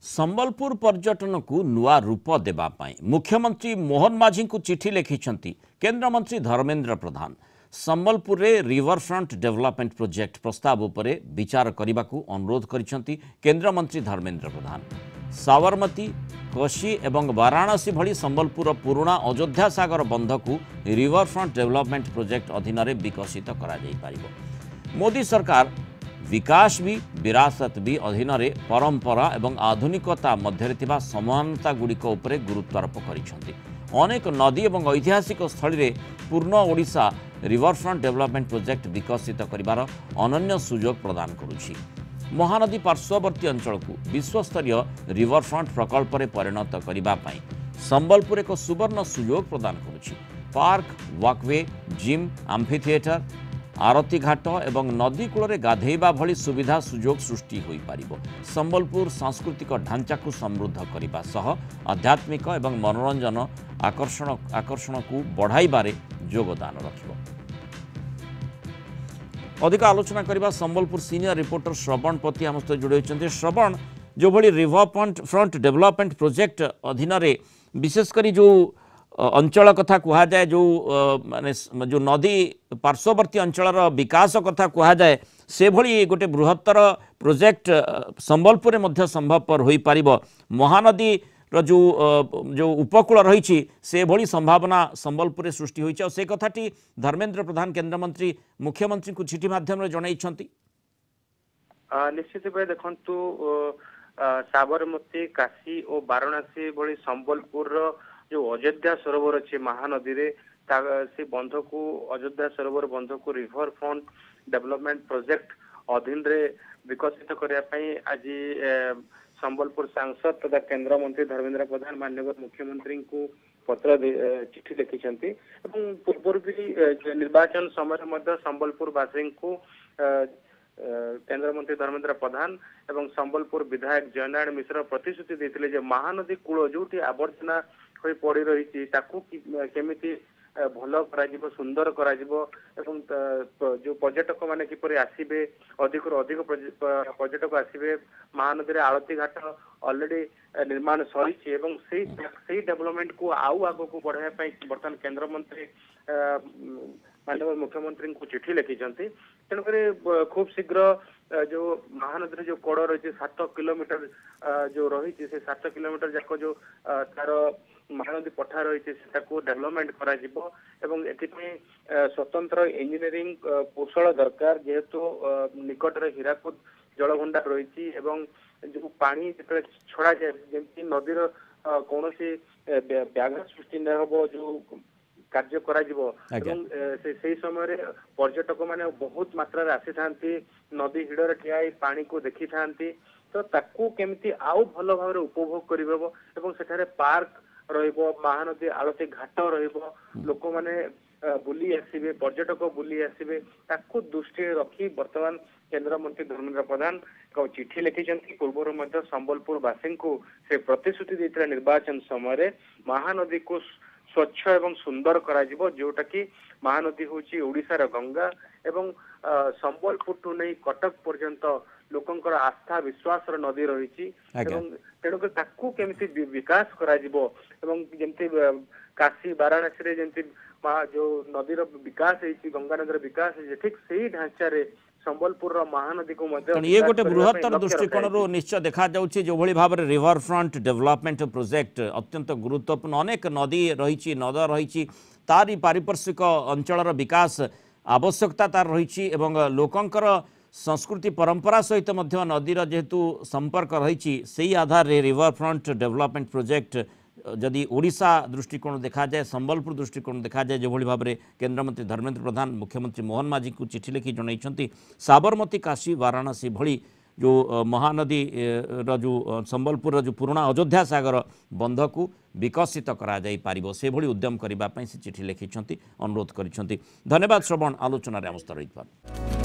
संबलपुर पर्यटन को नुआ रूप देवाई मुख्यमंत्री मोहन माझी को चिठी लिखिं केन्द्रमंत्री धर्मेन्द्र प्रधान। संबलपुर रे रिवरफ्रंट डेवलपमेंट प्रोजेक्ट प्रस्ताव उपरे विचार करने को अनुरोध करिसेंती केन्द्रमंत्री धर्मेन्द्र प्रधान। साबरमती कोशी एवं वाराणसी भली संबलपुर पुराणा अयोध्या सागर बंध को रिवरफ्रंट डेवलपमेंट प्रोजेक्ट अधीन विकसित करा जाई पारिबो। मोदी सरकार विकास भी विरासत भी अधीन परंपरा एवं आधुनिकता मध्य समानता गुड़िक उपरे गुरुत्वारोप करिसेंती। अनेक नदी एवं ऐतिहासिक स्थल में पूर्ण ओडिशा रिवरफ्रंट डेवलपमेंट प्रोजेक्ट विकसित करिवार अनन्य सुजोग प्रदान करुछि। महानदी पार्श्ववर्ती अंचल को विश्वस्तरीय रिवरफ्रंट प्रकल्प में परिणत करने संबलपुर एक सुवर्ण सुजोग प्रदान करुछि। पार्क, वॉकवे, जिम, आम्फिथिएटर, आरती घाट एवं नदी कूल गाधेबा भली सुविधा सुजोग सृष्टि हो पारिबो। संबलपुर सांस्कृतिक ढांचा को समृद्ध करने सह आध्यात्मिक एवं मनोरंजन आकर्षण को बढ़ाइबारे योगदान रखिबो। अधिक आलोचना करबा संबलपुर सीनियर रिपोर्टर श्रवण पति आम सहित जोड़ी होती। श्रवण, जो भली रिवरफ्रंट डेवलपमेंट प्रोजेक्ट अधीन विशेषकर जो अंचल कथा कह जाए, जो माने जो नदी पार्श्ववर्ती अंचल विकास कथा कह जाए, से भली गोटे बृहत्तर प्रोजेक्ट संबलपुर में संभवपर हो पारिबो। महानदी जो जो उपकूल रही से भली संभावना संबलपुर सृष्टि होइछ। से कथाटी धर्मेन्द्र प्रधान केन्द्रमंत्री मुख्यमंत्री को चिठी माध्यम जणाइछंती। निश्चित भाव देखंतु साबरमती, काशी और वाराणसी भली संबलपुर जो अयोध्या सरोवर अच्छे महानदी रे से बंध को अयोध्या सरोवर बंध को रिवर फ्रंट डेवलपमेंट प्रोजेक्ट अधीन रे विकसित करने आज संबलपुर सांसद तथा केंद्र मंत्री धर्मेन्द्र प्रधान माननीय मुख्यमंत्री को पत्र चिठी लिखिं। पूर्व भी निर्वाचन समय संबलपुर वासी को केंद्र मंत्री धर्मेन्द्र प्रधान एवं संबलपुर विधायक जयनारायण मिश्र प्रतिश्रुति देते महानदी कूल जो आवर्जना हो पड़ी रही केमिति भल कर सुंदर कर जो पर्यटक माने किपरि आसीबे अधिक अधिक पर्यटक आसीबे। महानदी रे आरती घाट ऑलरेडी निर्माण सही डेवलपमेंट को आउ आग को बढ़ाया बर्तमान केंद्र मंत्री माननीय मुख्यमंत्री को चिठी लिखिं। तेणुक खूब शीघ्र जो महानदी जो कड़ रही 7 किलोमीटर जो रही 7 किलोमीटर जाक जो तार महानदी पठा रही डेवलपमेंट करा स्वतंत्र इंजीनियरिंग कौशल दरकार जेहेतु निकट रे हीराकुद जलभंडार रही जो पानी जो छड़ा जाए जमी नदीर कौन व्याघात सृष्टि न हो जो कार्य करा से समय पर्यटक माने बहुत मात्रा आसी था नदी हिड़े ठिया पानी को देखी था तो ताकू केमिति आउ भल भाव उपभोग कर पार्क रहिबो, महानदी आरती घाट रहिबो, लोक माने बुली आसीबे, पर्यटक बुली आसीबे, ताकू दृष्टि रखी वर्तमान केंद्र मंत्री धर्मेन्द्र प्रधान को चिठी लिखिं। पूर्व मध्य संबलपुर वासी को से प्रतिश्रुति देते निर्वाचन समय महानदी को स्वच्छ एवं सुंदर करा जोटा कि महानदी होची ओडिशार गंगा एवं संबलपुर टू नहीं कटक पर्यंत लोकंकर आस्था विश्वास नदी रही तेणुक ताकू केमिति विकास करा जमती काशी वाराणसी रे जमती जो नदीर विकास है गंगा नदीर विकास है ठीक से ढांचा संबलपुर महानदी को ये गोटे बृहत्तर दृष्टिकोण निश्चय देखा जाउछि। जो भली भाव रिवर फ्रंट डेवलपमेंट प्रोजेक्ट अत्यंत गुरुत्वपूर्ण अनेक नदी रही नद रही तारी पारिपार्श्विक अंचल विकास आवश्यकता तार रही लोकंकर संस्कृति परंपरा सहित नदीर जेहेतु संपर्क रही से आधार रे रिवर फ्रंट डेवलपमेंट प्रोजेक्ट जदि ओडिशा दृष्टिकोण देखा जाए संबलपुर दृष्टिकोण देखा जाए जो भाव में केन्द्रमंत्री धर्मेन्द्र प्रधान मुख्यमंत्री मोहन माझी को चिठी लिखि जणाइछंती। साबरमती, काशी, वाराणसी भली जो महानदी जो संबलपुर जो पुराणा अयोध्या सागर बंध को विकसित करा जाई पारिबो से भली उद्यम करबा पई से चिठी लिखिछंती अनुरोध करिछंती। धन्यवाद श्रवण आलोचना रे आमस्त रहित।